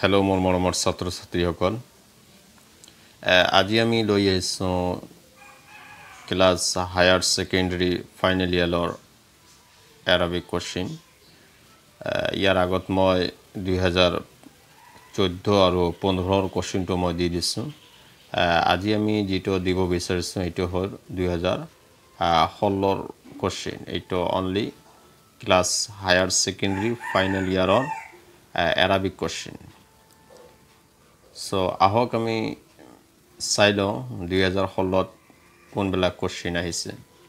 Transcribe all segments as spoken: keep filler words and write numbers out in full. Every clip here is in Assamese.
হেল্ল' মোৰ মৰমৰ ছাত্ৰ ছাত্ৰীসকল, আজি আমি লৈ আহিছোঁ ক্লাছ হায়াৰ ছেকেণ্ডাৰী ফাইনেল ইয়াৰৰ এৰাবিক কোৱেশ্চন। ইয়াৰ আগত মই দুই হাজাৰ চৈধ্য আৰু পোন্ধৰৰ কোৱেশ্চনটো মই দি দিছোঁ। আজি আমি যিটো দিব বিচাৰিছোঁ সেইটো হ'ল দুই হাজাৰ ষোল্লৰ কোৱেশ্চন। এইটো only class higher secondary final ইয়াৰৰ এৰাবিক কোৱেশ্চন। সো আহক আমি চাই লওঁ দুই হাজাৰ ষোল্লত কোনবিলাক কোৱেশ্চন আহিছে।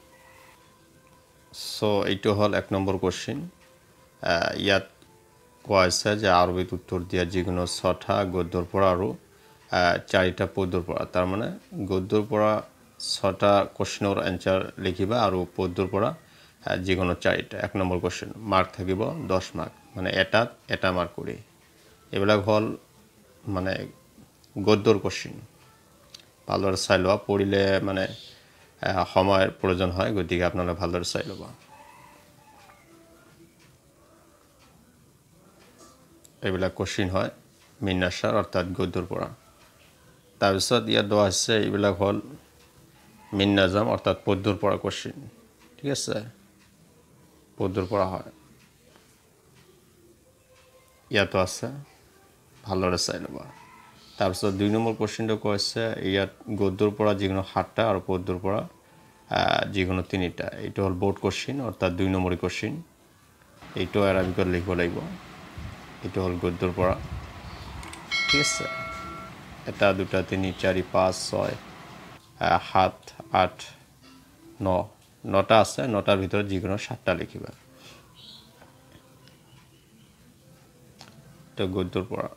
সো এইটো হ'ল এক নম্বৰ কোৱেশ্চন। ইয়াত কোৱা হৈছে যে আৰবিত উত্তৰ দিয়া যিকোনো ছটা গদ্যৰ পৰা আৰু চাৰিটা পদ্যৰ পৰা, তাৰমানে গদ্যৰ পৰা ছটা কোৱেশ্চনৰ এনচাৰ লিখিবা আৰু পদ্যৰ পৰা যিকোনো চাৰিটা। এক নম্বৰ কোৱেশ্চন, মাৰ্ক থাকিব দহ মাৰ্ক, মানে এটাত এটা মাৰ্ক কৰি। এইবিলাক হ'ল মানে গদ্যৰ কোৱেশ্চন। ভালদৰে চাই লোৱা, পঢ়িলে মানে সময়ৰ প্ৰয়োজন হয়, গতিকে আপোনালোকে ভালদৰে চাই ল'ব। এইবিলাক কোৱেশ্চন হয় মিনাছাৰ অৰ্থাৎ গদ্যৰ পৰা। তাৰপিছত ইয়াত দিয়া আছে এইবিলাক হ'ল মিন্নাজাম অৰ্থাৎ পদ্যৰ পৰা কোৱেশ্চন। ঠিক আছে, পদ্যৰ পৰা হয়, ইয়াতো আছে, ভালদৰে চাই ল'ব। তাৰপিছত দুই নম্বৰ কোৱেশ্চনটো কৈছে ইয়াত গদ্যৰ পৰা যিকোনো সাতটা আৰু পদ্যৰ পৰা যিকোনো তিনিটা। এইটো হ'ল বোৰ্ড কোৱেশ্চন অৰ্থাৎ দুই নম্বৰী কোৱেশ্চন। এইটো এৰাবিকত লিখিব লাগিব। এইটো হ'ল গদ্যৰ পৰা। ঠিক আছে, এটা দুটা তিনি চাৰি পাঁচ ছয় সাত আঠ ন নটা আছে, নটাৰ ভিতৰত যিকোনো সাতটা লিখিবা। এইটো গদ্যৰ পৰা।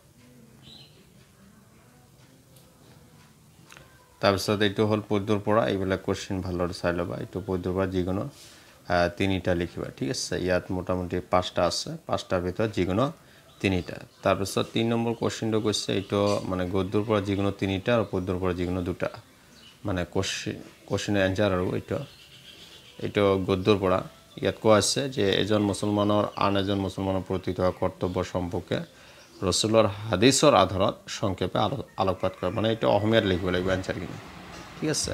তাৰপিছত এইটো হ'ল পদ্যৰ পৰা। এইবিলাক কোৱেশ্চন ভালদৰে চাই ল'বা। এইটো পদ্যৰ পৰা যিকোনো তিনিটা লিখিবা। ঠিক আছে, ইয়াত মোটামুটি পাঁচটা আছে, পাঁচটাৰ ভিতৰত যিকোনো তিনিটা। তাৰপিছত তিনি নম্বৰ কোৱেশ্চনটো কৈছে এইটো মানে গদ্যৰ পৰা যিকোনো তিনিটা আৰু পদ্যৰ পৰা যিকোনো দুটা, মানে কোৱেশ্চন কোৱেশ্চনৰ এনচাৰ। আৰু এইটো এইটো গদ্যৰ পৰা। ইয়াত কোৱা আছে যে এজন মুছলমানৰ আন এজন মুছলমানৰ প্ৰতি থকা কৰ্তব্য সম্পৰ্কে ৰচুলৰ হাদিছৰ আধাৰত সংক্ষেপে আলোকপাত কৰে, মানে এইটো অসমীয়াত লিখিব লাগিব এনচাৰখিনি। ঠিক আছে,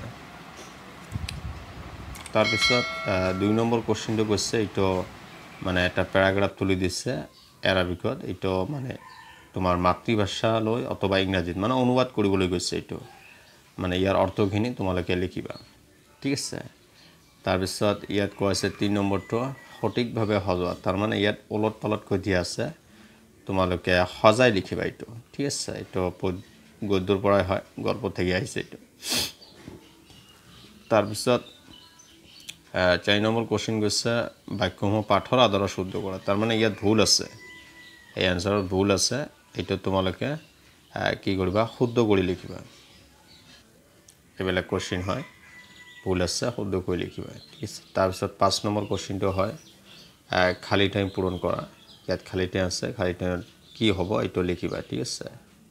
তাৰপিছত দুই নম্বৰ কোৱেশ্চনটো কৈছে এইটো মানে এটা পেৰাগ্ৰাফ তুলি দিছে এৰাবিকত। এইটো মানে তোমাৰ মাতৃভাষালৈ অথবা ইংৰাজীত মানে অনুবাদ কৰিবলৈ গৈছে। এইটো মানে ইয়াৰ অৰ্থখিনি তোমালোকে লিখিবা। ঠিক আছে, তাৰপিছত ইয়াত কোৱা আছে তিনি নম্বৰটো সঠিকভাৱে সজোৱা, তাৰমানে ইয়াত ওলট পালটকৈ দিয়া আছে, তোমালোকে সজাই লিখিবা এইটো। ঠিক আছে, এইটো গদ্যৰ পৰাই হয়, গল্প থেকে আহিছে এইটো। তাৰপিছত চাৰি নম্বৰ কোৱেশ্চন গৈছে বাক্যসমূহ পাঠৰ আধাৰত শুদ্ধ কৰা, তাৰমানে ইয়াত ভুল আছে, এই এনচাৰত ভুল আছে। এইটো তোমালোকে কি কৰিবা, শুদ্ধ কৰি লিখিবা। এইবিলাক কোৱেশ্চন হয়, ভুল আছে, শুদ্ধ কৰি লিখিবা। ঠিক আছে, তাৰপিছত পাঁচ নম্বৰ কোৱেশ্চনটো হয় খালী ঠাই পূৰণ কৰা। ইয়াত খালী ঠাই আছে, খালী ঠাইত কি হ'ব এইটো লিখিবা। ঠিক আছে,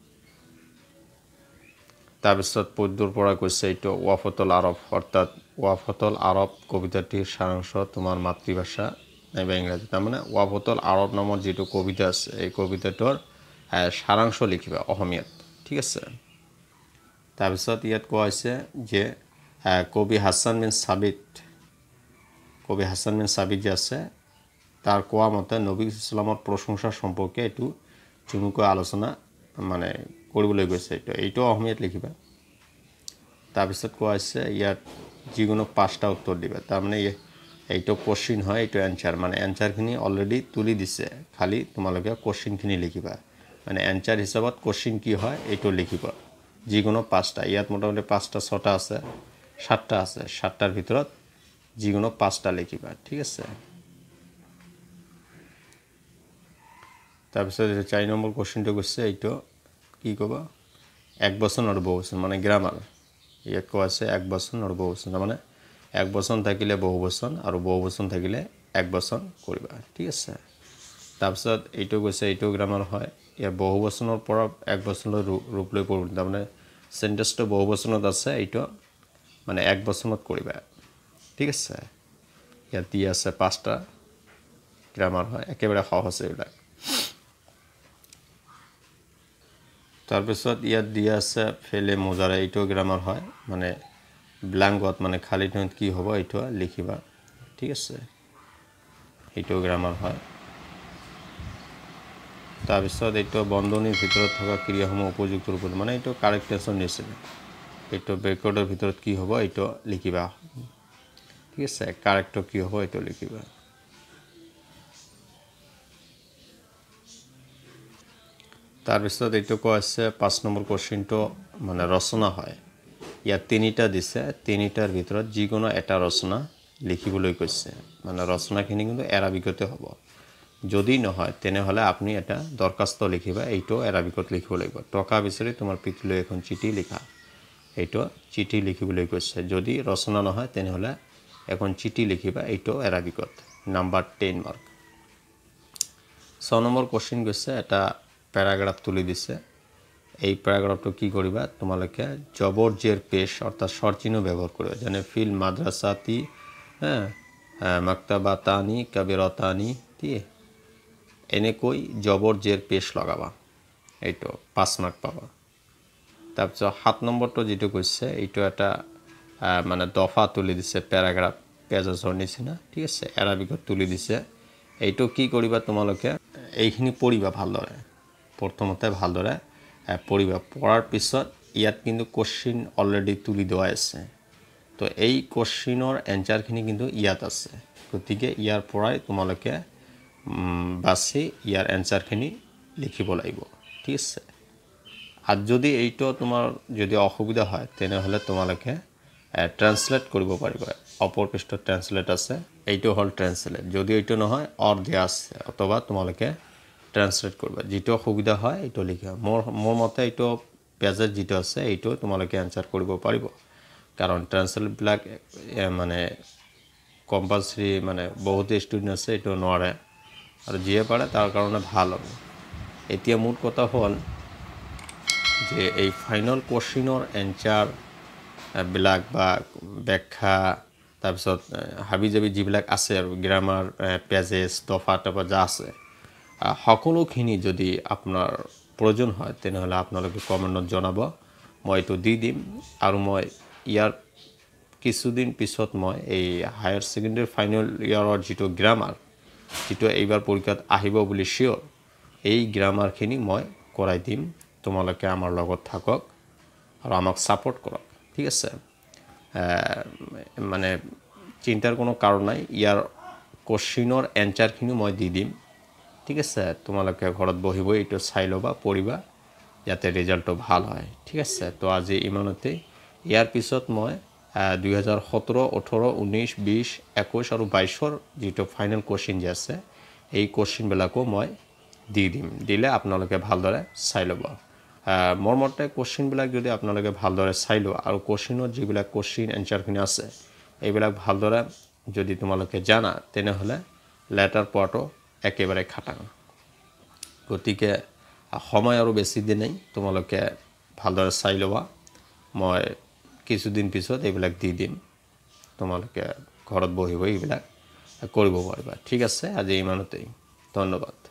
তাৰপিছত পদ্যৰ পৰা কৈছে এইটো ৱাফতুল আৰব অৰ্থাৎ ৱাফতুল আৰব কবিতাটিৰ সাৰাংশ তোমাৰ মাতৃভাষা নাইবা ইংৰাজী, তাৰমানে ৱাফতুল আৰব নামৰ যিটো কবিতা আছে এই কবিতাটোৰ সাৰাংশ লিখিবা অসমীয়াত। ঠিক আছে, তাৰপিছত ইয়াত কোৱা হৈছে যে কবি হাছান বিন ছাবিত কবি হাছান বিন ছাবিত যে আছে তাৰ কোৱা মতে নবী ইছলামৰ প্ৰশংসা সম্পৰ্কে এইটো চমুকৈ আলোচনা মানে কৰিবলৈ গৈছে। এইটো এইটো অসমীয়াত লিখিবা। তাৰপিছত কোৱা হৈছে ইয়াত যিকোনো পাঁচটা উত্তৰ দিবা, তাৰমানে এইটো কোৱেশ্চন হয়, এইটো এনচাৰ, মানে এনচাৰখিনি অলৰেডি তুলি দিছে, খালি তোমালোকে কোৱেশ্চনখিনি লিখিবা। মানে এনচাৰ হিচাপত কোৱেশ্চন কি হয় এইটো লিখিবা, যিকোনো পাঁচটা। ইয়াত মোটামুটি পাঁচটা ছটা আছে, সাতটা আছে, সাতটাৰ ভিতৰত যিকোনো পাঁচটা লিখিবা। ঠিক আছে, তাৰপিছত চাৰি নম্বৰ কোৱেশ্চনটো কৈছে এইটো কি ক'বা, এক বচন আৰু বহু বচন, মানে গ্ৰামাৰ। ইয়াত কোৱা আছে এক বচন আৰু বহু বচন, তাৰমানে এক বচন থাকিলে বহু বচন আৰু বহু বচন থাকিলে এক বচন কৰিবা। ঠিক আছে, তাৰপিছত এইটো কৈছে এইটো গ্ৰামাৰ হয়। ইয়াৰ বহু বচনৰ পৰা এক বচনলৈ ৰূপ লৈ পঢ়িব, তাৰমানে চেণ্টেন্সটো বহু বচনত আছে, এইটো মানে এক বচনত কৰিবা। ঠিক আছে, ইয়াত দি আছে পাঁচটা গ্ৰামাৰ হয়, একেবাৰে সহজ এইবিলাক। তাৰপিছত ইয়াত দিয়া আছে ফেলে মোজাৰা, এইটো গ্ৰামাৰ হয়, মানে ব্ল্যাঙ্কত মানে খালি ঠাইত কি হ'ব এইটো লিখিবা, ঠিক আছে, এইটো গ্ৰামাৰ হয়। তাৰপিছত এইটো বন্ধনীৰ ভিতৰত থকা ক্ৰিয়াসমূহ উপযুক্ত ৰূপত, মানে এইটো কাৰেক্টেশ্যন নিচিনা, এইটো ব্ৰেকেটৰ ভিতৰত কি হ'ব এইটো লিখিবা, ঠিক আছে, কাৰেক্ট কি হ'ব এইটো লিখিবা। তাৰপিছত এইটো কোৱা আছে পাঁচ নম্বৰ কোৱেশ্চনটো মানে ৰচনা হয়, ইয়াত তিনিটা দিছে, তিনিটাৰ ভিতৰত যিকোনো এটা ৰচনা লিখিবলৈ কৈছে, মানে ৰচনাখিনি কিন্তু এৰাবিকতে হ'ব, যদি নহয় তেনেহ'লে আপুনি এটা দৰখাস্ত লিখিবা, এইটো এৰাবিকত লিখিব লাগিব। টকা বিচাৰি তোমাৰ পিতৃলৈ এখন চিঠি লিখা, এইটো চিঠি লিখিবলৈ কৈছে, যদি ৰচনা নহয় তেনেহ'লে এখন চিঠি লিখিবা, এইটো এৰাবিকত। Number ten mark. ছয় নম্বৰ কোৱেশ্চন গৈছে, এটা প্যাৰাগ্ৰাফ তুলি দিছে, এই প্যাৰাগ্ৰাফটো কি কৰিবা তোমালোকে জবর জের পেশ অর্থাৎ শর্চিহ্ন ব্যবহার করবে, যেনে ফিল মাদ্রাসাতি, হ্যাঁ, মাক্তাবাতানি কাবিরতানি দিয়ে এনেকৈ জবর জের পেশ লগাবা, এইটো পাঁচ মাৰ্ক পাবা। তাৰপিছত সাত নম্বৰটো যিটো কৈছে এইটো এটা মানে দফা তুলি দিছে, প্যাৰাগ্ৰাফ পেজৰ নিচিনা, ঠিক আছে, এৰাবিকত তুলি দিছে, এইটো কি কৰিবা তোমালোকে এইখিনি পঢ়িবা ভালদৰে, প্ৰথমতে ভালদৰে পঢ়িবা, পঢ়াৰ পিছত ইয়াত কিন্তু কোশ্চিন অলৰেডি তুলি দেওয়া আছে, তো এই কোশ্চিনৰ এনসাৰখিনি কিন্তু ইয়াত আছে, গতিকে ইয়াৰ পৰাই তোমালোকে বাছি ইয়াৰ এনসাৰখিনি লিখিব লাগিব, ঠিক আছে। আর যদি এইটো তোমাৰ যদি অসুবিধা হয় তেনেহ'লে তোমালোকে ট্ৰান্সলেট কৰিব পাৰিবা, অপৰ পৃষ্ঠত ট্ৰান্সলেট আছে, এইটো হ'ল ট্ৰান্সলেট, যদি এইটো নহয় অৰ দিয়া আছে, অথবা তোমালোকে ট্ৰান্সলেট কৰিবা, যিটো অসুবিধা হয় এইটো লিখা, মোৰ মোৰ মতে এইটো পেজত যিটো আছে এইটো তোমালোকে এনসাৰ কৰিব পাৰিব, কাৰণ ট্ৰান্সলেটবিলাক মানে কম্পালসৰি, মানে বহুত ষ্টুডেণ্ট আছে এইটো নোৱাৰে, আৰু যিয়ে পাৰে তাৰ কাৰণে ভাল হ'ব। এতিয়া মোৰ কথা হ'ল যে এই ফাইনেল কোশ্চিনৰ এনসাৰ বিলাক বা ব্যাখ্যা, তাৰপিছত হাবি জাবি যিবিলাক আছে আৰু গ্ৰামাৰ পেজেছ দফা টফা যা আছে, সকলোখিনি যদি আপোনাৰ প্ৰয়োজন হয় তেনেহ'লে আপোনালোকে কমেণ্টত জনাব, মই এইটো দি দিম। আৰু মই ইয়াৰ কিছুদিন পিছত মই এই হায়াৰ ছেকেণ্ডেৰী ফাইনেল ইয়াৰৰ যিটো গ্ৰামাৰ, যিটো এইবাৰ পৰীক্ষাত আহিব বুলি চিয়'ৰ, এই গ্ৰামাৰখিনি মই কৰাই দিম, তোমালোকে আমাৰ লগত থাকক আৰু আমাক ছাপোৰ্ট কৰক, ঠিক আছে, মানে চিন্তাৰ কোনো কাৰণ নাই, ইয়াৰ কোশ্চিনৰ এনসাৰখিনি মই দি দিম, ঠিক আছে, তোমালোকে ঘৰত বহি বহি এইটো চাই ল'বা, পঢ়িবা, যাতে ৰিজাল্টটো ভাল হয়, ঠিক আছে। তো আজি ইমানতেই, ইয়াৰ পিছত মই দুই হাজাৰ সোতৰ ওঠৰ ঊনৈছ বিছ একৈছ আৰু বাইছৰ যিটো ফাইনেল কোশ্চিন যে আছে এই কোশ্চিনবিলাকো মই দি দিম, দিলে আপোনালোকে ভালদৰে চাই ল'ব। মোৰ মতে কোশ্চিনবিলাক যদি আপোনালোকে ভালদৰে চাই লোৱা আৰু কোশ্চিনত যিবিলাক কোশ্চিন এনসাৰখিনি আছে এইবিলাক ভালদৰে যদি তোমালোকে জানা তেনেহ'লে লেটাৰ পোৱাটো একেবাৰে খাটাং, গতিকে সময় আৰু বেছি দিন নাই, তোমালোকে ভালদৰে চাই ল'বা, মই কিছুদিন পিছত এইবিলাক দি দিম, তোমালোকে ঘৰত বহি বহি এইবিলাক কৰিব পাৰিবা, ঠিক আছে। আজি ইমানতেই, ধন্যবাদ।